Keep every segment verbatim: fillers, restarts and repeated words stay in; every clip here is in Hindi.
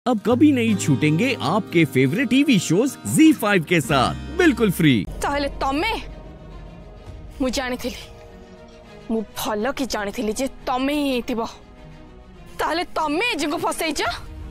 अब कभी नहीं छूटेंगे आपके favourite TV shows Zee five के साथ बिल्कुल फ्री। ताहले तमे मु जानी थी मु भल कि जानी थी जे तमे ही हेतिबो। ताहले तमे जिंको फसैछ।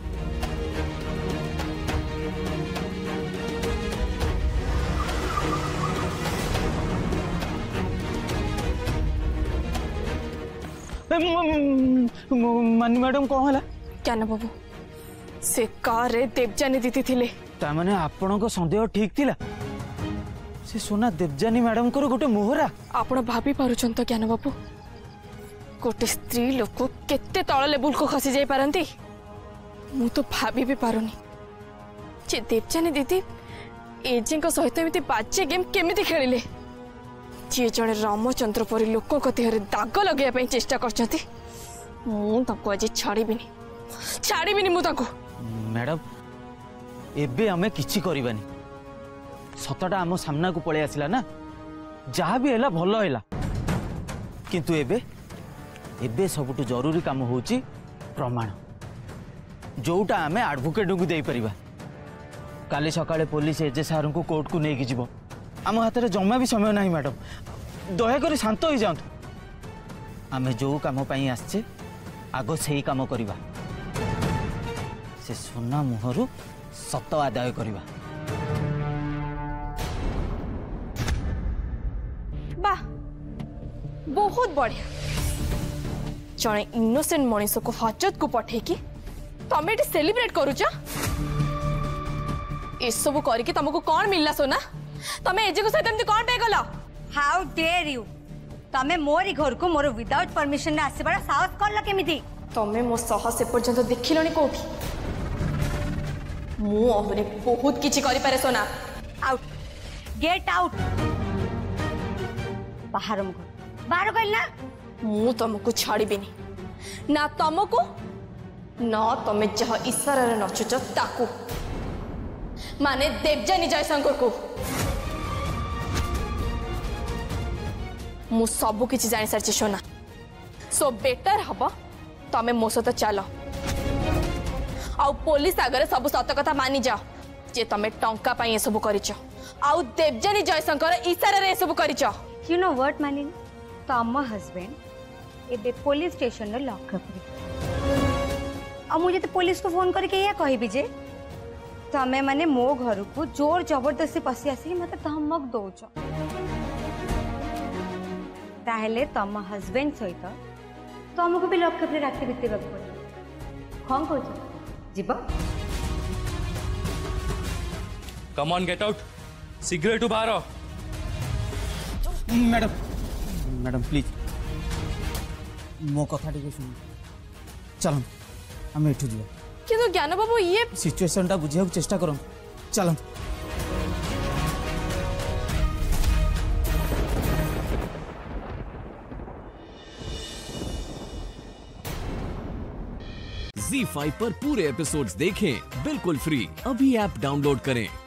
मानी मैडम कौन है क्या ना बाबू से कार रे देवजानी दीदी थिले ता माने आपण को संदेह ठीक थिला से सोना देवजानी मैडम को गोटे मोहरा आपण भाभी पारुछन तो ज्ञान बाबू गोटे स्त्री लोक केते तळ लेवल को खसी जाई पारंती मु तो भाभी भी पारुनी जे देवजानी दीदी एजें को सहित एमिति बाजे गेम केमिति खेलिले जी जड़े रामचंद्र परी लोक देहरे दाग लगे चेष्टा करछंती मु ताको आज छाड़ीबिनी छाड़ीबिनी मु ताको। मैडम एबे हमें किछि करिबानी सतटा आम सामना को पळे आसिला ना जहा भी हैला भलो हैला किंतु एबे एबे सबटु जरूरी काम होची प्रमाण जोटा आमे एडवोकेट को देई परिबा। काली सकाळे पुलिस एजे सार को कोर्ट को नेकी जिवो आम हाथ में जमा भी समय नहीं मैडम दयाकोरी शांत हो जातु आमे जो काम आसचे आग से काम करवा से सोना मुहरु सत आदाय करवा। वाह बहुत बढ़िया जड़े इनोसेंट मनीष को हजत को पठे कि तमें सेलिब्रेट करुच सब करके तुमको कौन मिलला सोना तमे एजे को सहित कौन पे गलो। हाउ डेयर यू तमे मोरी घर को मोर विदाउट परमिशन ने आसे बड़ा साहस करला केमिति तमे मो साहस से पर्यंत देखिलनी कोठी मु अहरे बहुत किछि करि पारे सोना। आउट गेट आउट बाहर मु बाहर कहल ना मु तुमको छाड़ीबिनी ना तुमको ना तमे जह इशारा रे नचुच ताकू माने देवजानी जयशंकर को मु सबु किछि जानि सारछि सोना सो बेटर हबो तमे मो सहित चल आउ पुलिस आगे सब सत कथा मानि जाओ जे तमे टंका पाई सब करिछ आउ देवजानी जयशंकर इशारा रे सब करिछ। यू नो व्हाट मानिन तम हस्बैंड एबे पुलिस स्टेशन रे लॉकअप रे आ मुझे तो पुलिस को फोन करके या कहबी जे तमे माने मो घर को जोर जबरदस्ती पसी आसी मते धमक दौच ताहले तम हस्बैंड सहित तुमको भी लॉकअप रे राखी बितेबा पड़े कौन कहछ जीवा come on get out cigarette बाहर मैडम मैडम प्लीज मो कथा टिके सुन चलो हम एठु जीवा किंतु ज्ञान बाबू ये सिचुएशन टा बुझिया चेष्टा करो चलो। ज़ी फाइव पर पूरे एपिसोड्स देखें बिल्कुल फ्री। अभी ऐप डाउनलोड करें।